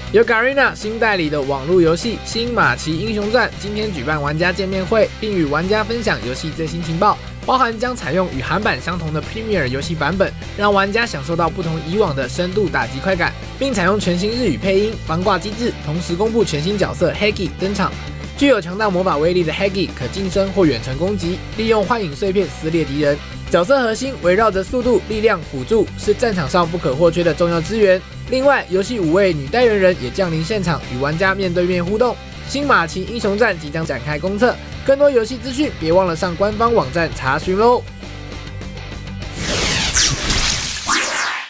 由 Garena 新代理的网络游戏《新马奇英雄传》今天举办玩家见面会，并与玩家分享游戏最新情报，包含将采用与韩版相同的 Premier 游戏版本，让玩家享受到不同以往的深度打击快感，并采用全新日语配音、防挂机制，同时公布全新角色 Hegi 登场。具有强大魔法威力的 Hegi 可近身或远程攻击，利用幻影碎片撕裂敌人。角色核心围绕着速度、力量、辅助，是战场上不可或缺的重要资源。另外，游戏5位女代言人也降临现场，与玩家面对面互动。新马奇英雄传即将展开公测，更多游戏资讯别忘了上官方网站查询喽。